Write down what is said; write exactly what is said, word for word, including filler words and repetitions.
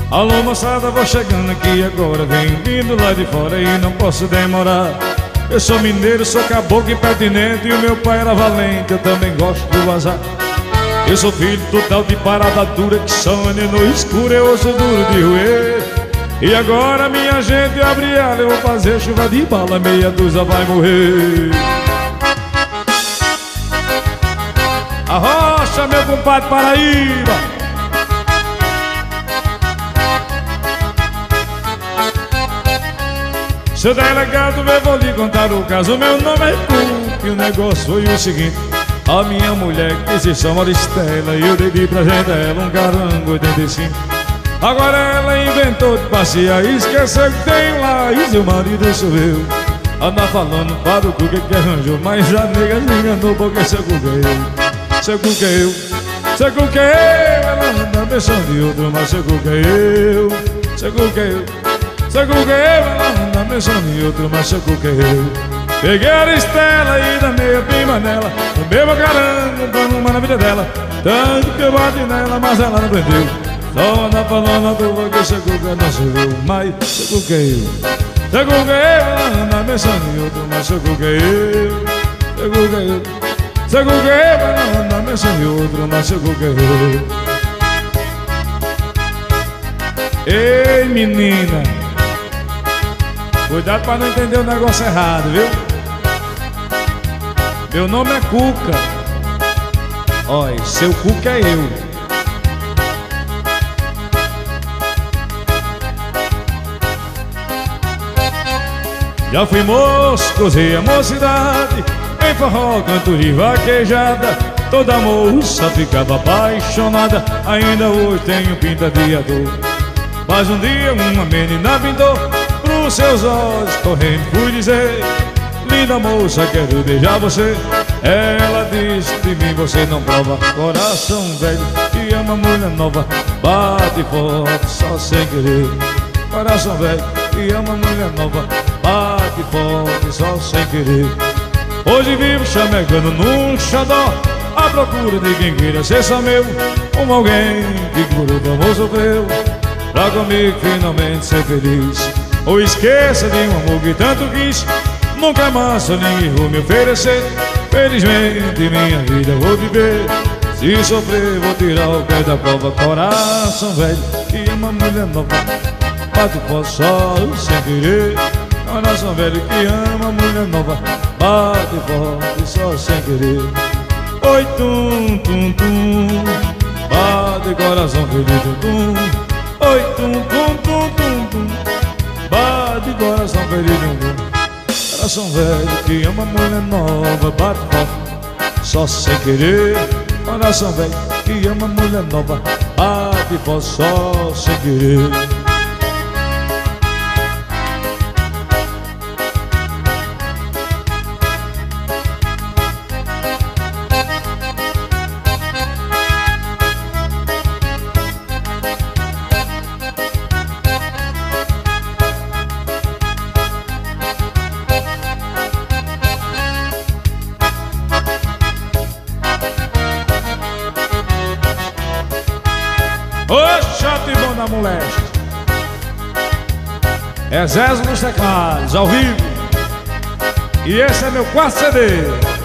Alô moçada, vou chegando aqui agora. Venho vindo lá de fora e não posso demorar. Eu sou mineiro, sou caboclo e pertinente, e o meu pai era valente, eu também gosto do azar. Eu sou filho total de parada dura, que sonha no escuro, eu ouço duro de roer. E agora minha gente abre ela, eu vou fazer chuva de bala, meia dúzia vai morrer. Arrocha, meu compadre Paraíba. Seu delegado, eu vou lhe contar o caso. Meu nome é Cuca e o negócio foi o seguinte. A minha mulher que se chama Estela, e eu dei de presente a ela um carango oitenta e cinco. Agora ela inventou de passear e esqueceu que tem lá, e seu marido sou eu. Anda falando para o Cuca que arranjou, mas a nega se enganou porque seu Cuca é eu. Seu Cuca é eu, seu Cuca é eu. Ela anda pensando de outro, mas seu Cuca é eu. Seu Cuca é eu. Seu Cuca é eu, ela anda pensando em outro, mas seu Cuca é eu. Peguei a Estela e da meia prima nela, no meu carango, dando uma na vida dela. Tanto que eu bati nela, mas ela não prendeu. Só anda falando à toa que seu Cuca não sou eu, mas seu Cuca é eu. Seu Cuca é eu, ela anda pensando em outro, mas seu Cuca é eu. Seu Cuca é eu. Seu Cuca é eu, ela anda pensando em outro, mas seu Cuca é eu. Ei, menina, cuidado pra não entender o negócio errado, viu? Meu nome é Cuca. Olha, seu Cuca é eu. Já fui moço, cruzei a mocidade, em forró, canto e vaquejada. Toda moça ficava apaixonada, ainda hoje tenho pinta de ator. Mas um dia uma menina pintou pros seus olhos, correndo fui dizer: linda moça, quero beijar você. Ela disse de mim: você não prova. Coração velho que ama mulher nova, bate forte só sem querer. Coração velho que ama mulher nova, bate forte só sem querer. Hoje vivo chamegando num xodó, à procura de quem queira ser só meu. Como alguém que por outro amor sofreu, pra comigo finalmente ser feliz. Ou esqueça de um amor que tanto quis, nunca mais ninguém vou me oferecer. Felizmente minha vida vou viver, se sofrer vou tirar o pé da prova. Coração velho que ama mulher nova, bate forte só sem querer. Coração velho que ama mulher nova, bate forte só sem querer. Oi, tum, tum, tum, bate coração velho, tum, tum. Oi, tum, tum, tum, tum, tum, bate coração velho. Coração velho que ama mulher nova, bate forte só sem querer. Coração velho que ama mulher nova, bate forte só sem querer. Ô, chato e bom da moleste. É Zé nos teclados, ao vivo. E esse é meu quarto C D.